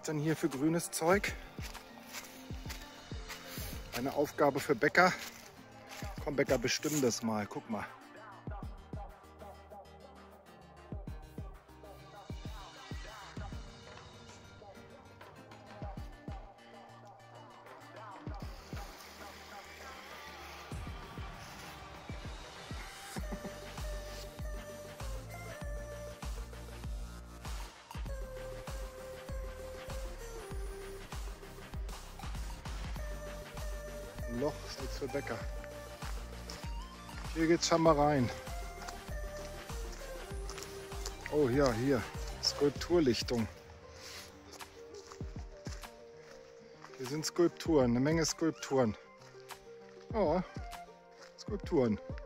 denn hier für grünes Zeug? Eine Aufgabe für Bäcker. Komm, Bäcker, bestimmen das mal. Guck mal. Ein Loch ist nichts für Bäcker. Hier geht's schon mal rein. Oh ja, hier. Skulpturlichtung. Hier sind Skulpturen, eine Menge Skulpturen. Oh, Skulpturen.